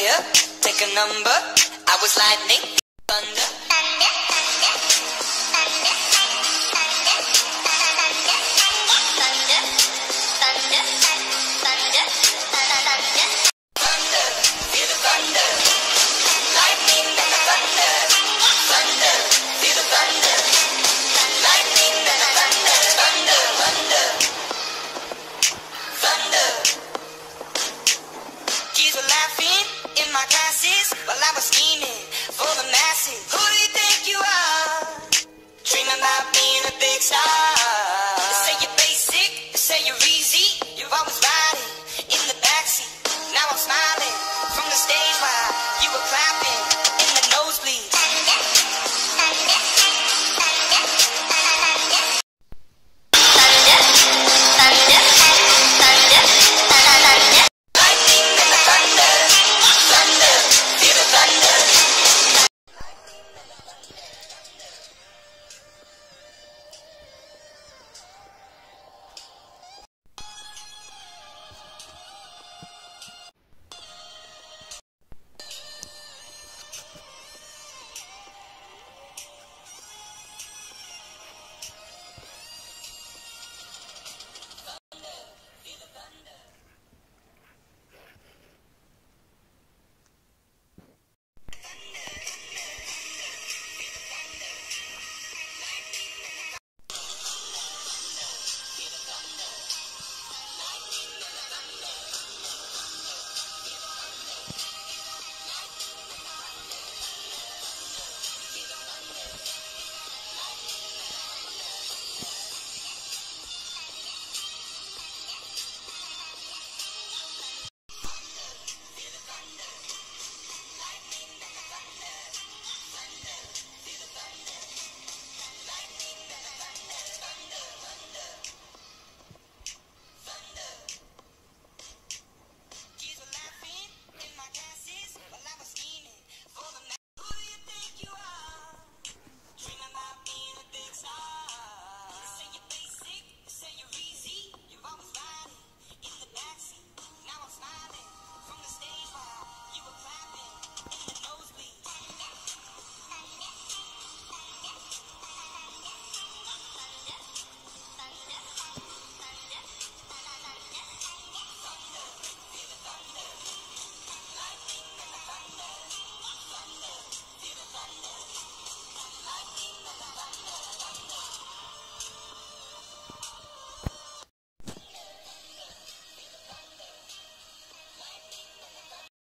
fire, take a number. I was lightning, thunder. While I was scheming for the masses. Who do you think you are? Dreaming about being a big star. They say you're basic, they say you're easy. You're always riding